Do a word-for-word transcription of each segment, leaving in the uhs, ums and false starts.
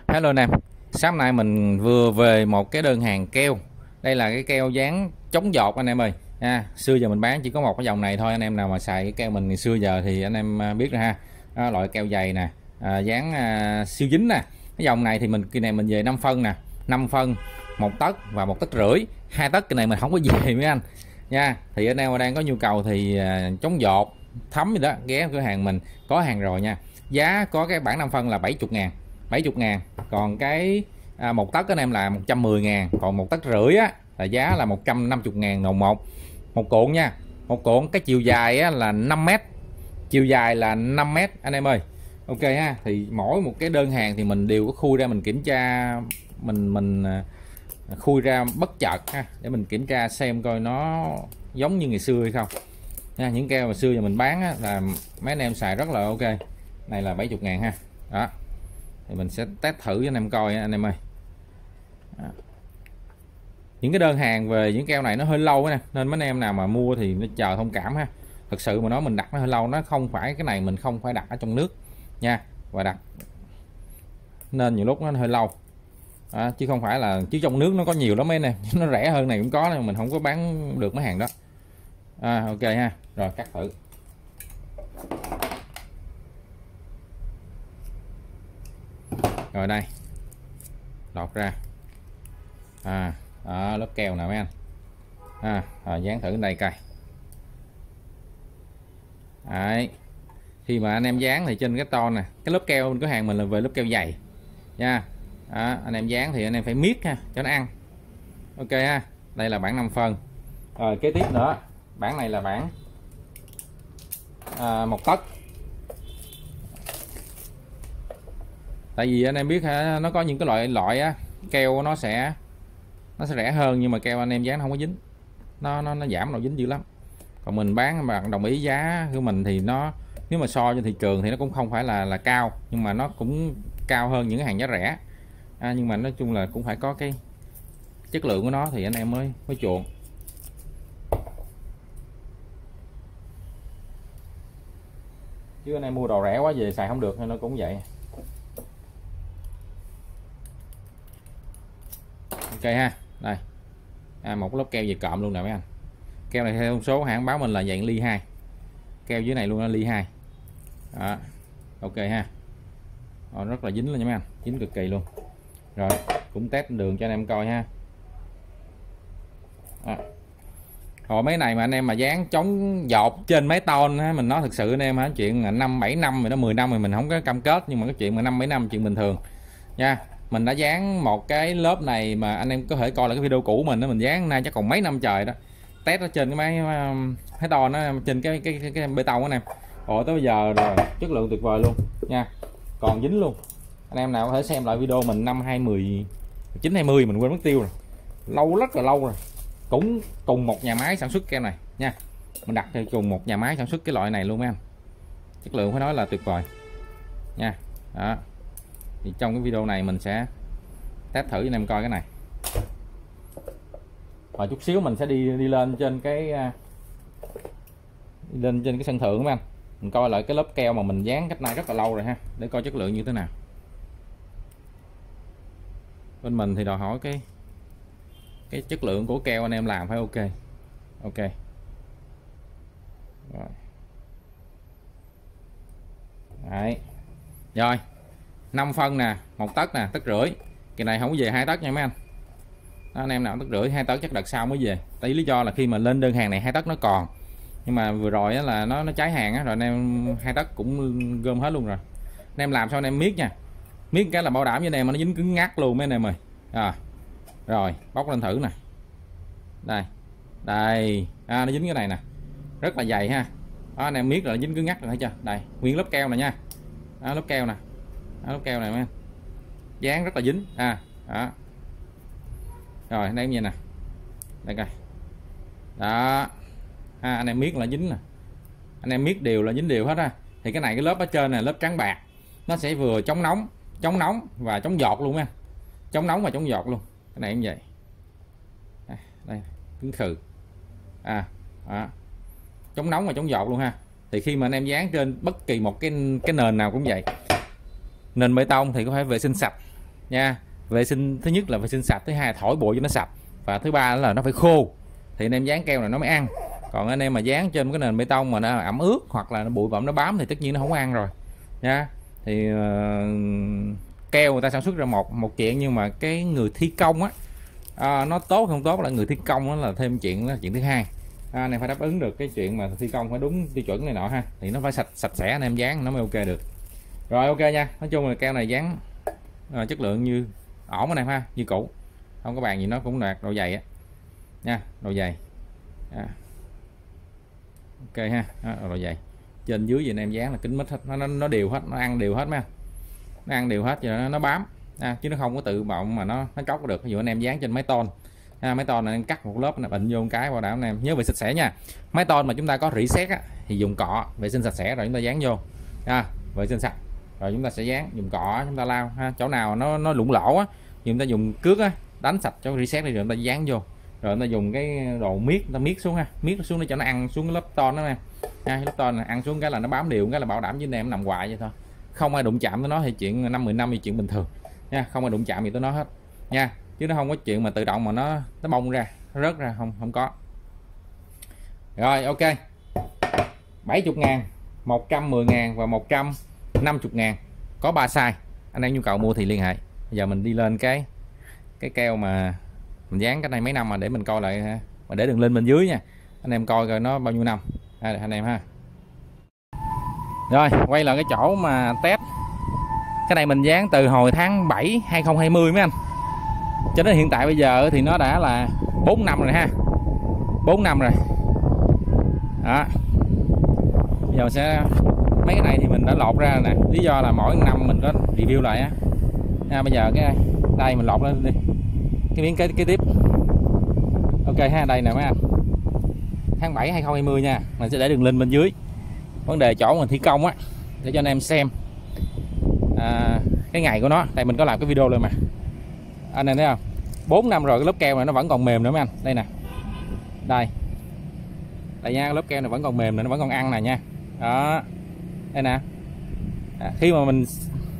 Hello anh em, sáng nay mình vừa về một cái đơn hàng keo. Đây là cái keo dán chống dột anh em ơi. À, xưa giờ mình bán chỉ có một cái dòng này thôi. Anh em nào mà xài cái keo mình ngày xưa giờ thì anh em biết rồi ha. À, loại keo dày nè, à, dán à, siêu dính nè. Cái dòng này thì mình kỳ này mình về năm phân nè, năm phân, một tấc và một tấc rưỡi. Hai tấc cái này mình không có về mấy anh nha. Thì anh em đang có nhu cầu thì à, chống dột, thấm gì đó ghé cửa hàng mình, có hàng rồi nha. Giá có cái bản năm phân là bảy mươi ngàn, bảy mươi ngàn. Còn cái à, một tấc anh em là một trăm mười ngàn, còn một tấc rưỡi á là giá là một trăm năm mươi ngàn đồng một một cuộn nha. Một cuộn cái chiều dài á, là năm mét, chiều dài là năm mét anh em ơi. Ok ha, thì mỗi một cái đơn hàng thì mình đều có khui ra mình kiểm tra, mình mình khui ra bất chợt ha, để mình kiểm tra xem coi nó giống như ngày xưa hay không nha. Những keo mà xưa giờ mình bán á, là mấy anh em xài rất là ok. Này là bảy mươi ngàn ha. Đó, thì mình sẽ test thử cho anh em coi anh em ơi. Đó. Những cái đơn hàng về những keo này nó hơi lâu nè, nên mấy anh em nào mà mua thì nó chờ thông cảm ha. Thật sự mà nói mình đặt nó hơi lâu, nó không phải cái này mình không phải đặt ở trong nước nha, và đặt nên nhiều lúc nó hơi lâu. Đó, chứ không phải là chứ trong nước nó có nhiều lắm mấy nè, nó rẻ hơn này cũng có, nên mình không có bán được mấy hàng đó. À, ok ha, rồi cắt thử. Rồi đây, lọt ra. À, đó, lớp keo nè mấy anh. À, rồi dán thử đây coi. Đấy, khi mà anh em dán thì trên cái to nè, cái lớp keo bên cửa hàng mình là về lớp keo dày nha. Đó, anh em dán thì anh em phải miết ha cho nó ăn. Ok ha, đây là bản năm phân. Rồi kế tiếp nữa, bản này là bản à, một tấc. Tại vì anh em biết ha, nó có những cái loại loại á, keo nó sẽ nó sẽ rẻ hơn, nhưng mà keo anh em dán không có dính, nó nó nó giảm độ dính dữ lắm. Còn mình bán mà đồng ý giá của mình thì nó, nếu mà so trên thị trường thì nó cũng không phải là là cao, nhưng mà nó cũng cao hơn những cái hàng giá rẻ. À, nhưng mà nói chung là cũng phải có cái chất lượng của nó thì anh em mới mới chuộng. Chứ anh em mua đồ rẻ quá về xài không được nên nó cũng vậy. Ok ha, đây à, một lớp keo về cộm luôn nè mấy anh. Keo này theo số hãng báo mình là dạng ly hai, keo dưới này luôn là ly hai. Đó, ok ha. Đó, rất là dính luôn nha mấy anh, dính cực kỳ luôn. Rồi cũng test đường cho anh em coi ha. Đó. Rồi mấy này mà anh em mà dán chống dột trên mấy ton á, mình nói thực sự anh em hả, chuyện là năm bảy năm rồi đó, mười năm rồi mình không có cam kết, nhưng mà cái chuyện mà năm bảy năm chuyện bình thường nha. Mình đã dán một cái lớp này mà anh em có thể coi lại cái video cũ mình đó, mình dán nay chắc còn mấy năm trời đó, test ở trên cái máy máy to nó trên cái cái, cái, cái bê tông anh em. Ồ, tới bây giờ rồi, chất lượng tuyệt vời luôn nha, còn dính luôn. Anh em nào có thể xem lại video mình năm hai mười chín hai mươi, mình quên mất tiêu rồi, lâu rất là lâu rồi. Cũng cùng một nhà máy sản xuất keo này nha, mình đặt theo cùng một nhà máy sản xuất cái loại này luôn mấy anh. Chất lượng phải nói là tuyệt vời nha. Đó, thì trong cái video này mình sẽ test thử cho anh em coi cái này. Rồi chút xíu mình sẽ đi đi lên trên cái đi lên trên cái sân thượng mấy anh, mình coi lại cái lớp keo mà mình dán cách này rất là lâu rồi ha, để coi chất lượng như thế nào. Bên mình thì đòi hỏi cái cái chất lượng của keo anh em làm phải ok. Ok rồi. Đấy. Rồi năm phân nè, một tấc nè, tấc rưỡi. Cái này không có về hai tấc nha mấy anh. Đó, anh em nào tấc rưỡi, hai tấc chắc đợt sau mới về. Tại lý do là khi mà lên đơn hàng này hai tấc nó còn, nhưng mà vừa rồi á là nó nó cháy hàng á, rồi anh em hai tấc cũng gom hết luôn rồi. Anh em làm sao anh em miết nha, miết cái là bảo đảm với anh em mà nó dính cứng ngắt luôn mấy anh em ơi. À, rồi bóc lên thử nè. Đây đây, à, nó dính cái này nè, rất là dày ha. Đó, anh em miết rồi dính cứng ngắt rồi thấy chưa. Đây nguyên lớp keo này nha. Đó, lớp keo nè. Đó, lớp keo này mấy anh, dán rất là dính. À đó, rồi anh em nhìn nè, đây coi. Đó à, anh em miết là dính nè, anh em miết đều là dính đều hết ha. Thì cái này cái lớp ở trên này lớp trắng bạc, nó sẽ vừa chống nóng, chống nóng và chống giọt luôn nha, chống nóng và chống giọt luôn. Cái này cũng vậy. À, đây cứng khừ. À đó, chống nóng và chống giọt luôn ha. Thì khi mà anh em dán trên bất kỳ một cái cái nền nào cũng vậy, nền bê tông thì có phải vệ sinh sạch nha. Vệ sinh thứ nhất là vệ sinh sạch, thứ hai là thổi bụi cho nó sạch, và thứ ba là nó phải khô thì anh em dán keo này nó mới ăn. Còn anh em mà dán trên cái nền bê tông mà nó ẩm ướt hoặc là nó bụi bặm nó bám thì tất nhiên nó không ăn rồi nha. Thì uh, keo người ta sản xuất ra một một chuyện, nhưng mà cái người thi công á, à, nó tốt không tốt là người thi công đó là thêm chuyện, đó là chuyện thứ hai. À, anh em phải đáp ứng được cái chuyện mà thi công phải đúng tiêu chuẩn này nọ ha, thì nó phải sạch sạch sẽ anh em dán nó mới ok được. Rồi ok nha, nói chung là keo này dán à, chất lượng như ổn anh em ha, như cũ, không có bàn gì, nó cũng đạt độ dày á nha, độ dày à. Ok ha, đó, độ dày trên dưới gì anh em dán là kín mít hết, nó, nó nó đều hết, nó ăn đều hết mấy, nó ăn đều hết rồi nó, nó bám à, chứ nó không có tự bọng mà nó nó cốc được. Ví dụ anh em dán trên máy tôn à, máy tôn này em cắt một lớp này bệnh vô một cái bảo đảm anh em nhớ vệ sinh sạch sẽ nha. Máy tôn mà chúng ta có rỉ sét á thì dùng cọ vệ sinh sạch sẽ rồi chúng ta dán vô à, vệ sinh sạch rồi chúng ta sẽ dán, dùng cọ chúng ta lau ha, chỗ nào nó nó lủng lỗ á chúng ta dùng cước á đánh sạch cho rỉ sét đi rồi chúng ta dán vô, rồi chúng ta dùng cái đồ miết ta miết xuống ha, miết xuống để cho nó ăn xuống cái lớp tôn đó nè ha, lớp tôn này ăn xuống cái là nó bám đều, cái là bảo đảm với anh em nằm hoài vậy thôi, không ai đụng chạm tới nó thì chuyện năm mười năm thì chuyện bình thường nha, không ai đụng chạm gì tới nó hết nha, chứ nó không có chuyện mà tự động mà nó nó bong ra nó rớt ra, không không có. Rồi ok, bảy mươi ngàn, một trăm mười ngàn và một trăm năm mươi ngàn, có ba size. Anh em nhu cầu mua thì liên hệ. Bây giờ mình đi lên cái cái keo mà mình dán cái này mấy năm mà để mình coi lại ha, mà để đường link bên dưới nha, anh em coi coi nó bao nhiêu năm ha, anh em ha. Rồi quay lại cái chỗ mà test cái này, mình dán từ hồi tháng bảy hai không hai không mấy anh, cho đến hiện tại bây giờ thì nó đã là bốn năm rồi ha, bốn năm rồi đó. Giờ sẽ mấy cái này thì mình đã lột ra nè, lý do là mỗi năm mình có review lại á à, bây giờ cái đây mình lột lên đi cái miếng cái kế tiếp. Ok ha, đây nè mấy anh, tháng bảy hai không hai không nha, mình sẽ để đường link bên dưới. Vấn đề chỗ mình thi công á để cho anh em xem à, cái ngày của nó, tại mình có làm cái video rồi mà anh em thấy không, bốn năm rồi cái lớp keo này nó vẫn còn mềm nữa mấy anh, đây nè, đây đây nha, lớp keo này vẫn còn mềm này, nó vẫn còn ăn nè nha, đó đây nè à, khi mà mình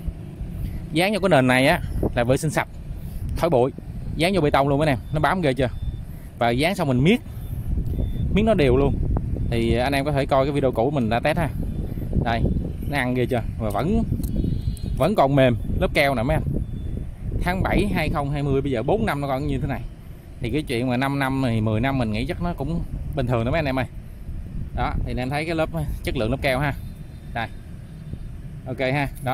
dán vô cái nền này á là vệ sinh sạch thổi bụi, dán vô bê tông luôn mấy em, nó bám ghê chưa, và dán xong mình miết miếng nó đều luôn, thì anh em có thể coi cái video cũ mình đã test ha, đây nó ăn ghê chưa, mà vẫn vẫn còn mềm lớp keo nè mấy anh. Tháng bảy hai không hai không bây giờ bốn năm nó còn như thế này, thì cái chuyện mà năm năm thì mười năm mình nghĩ chắc nó cũng bình thường đó mấy anh em ơi. Đó thì anh em thấy cái lớp chất lượng lớp keo ha, đây ok ha. Đó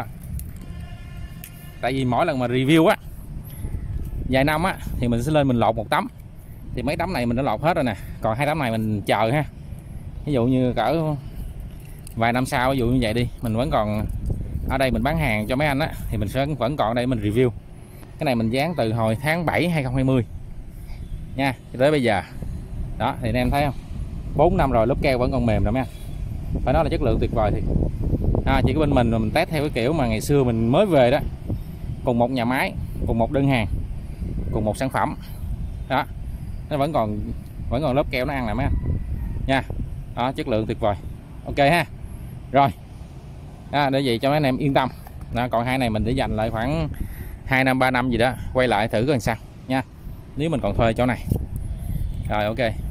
tại vì mỗi lần mà review á vài năm á thì mình sẽ lên mình lột một tấm, thì mấy tấm này mình đã lột hết rồi nè, còn hai tấm này mình chờ ha, ví dụ như cỡ vài năm sau ví dụ như vậy đi, mình vẫn còn ở đây mình bán hàng cho mấy anh á thì mình sẽ vẫn còn ở đây mình review. Cái này mình dán từ hồi tháng bảy hai không hai không nha, cho tới bây giờ. Đó thì anh em thấy không, bốn năm rồi lớp keo vẫn còn mềm rồi mấy anh, phải nói là chất lượng tuyệt vời. Thì à, chỉ có bên mình mà mình test theo cái kiểu mà ngày xưa mình mới về đó, cùng một nhà máy, cùng một đơn hàng, cùng một sản phẩm đó, nó vẫn còn vẫn còn lớp keo nó ăn lại mấy anh nha. Đó chất lượng tuyệt vời, ok ha. Rồi à, để vậy cho mấy anh em yên tâm. Đó, còn hai này mình để dành lại khoảng hai năm ba năm gì đó quay lại thử coi sao nha, nếu mình còn thuê chỗ này. Rồi ok.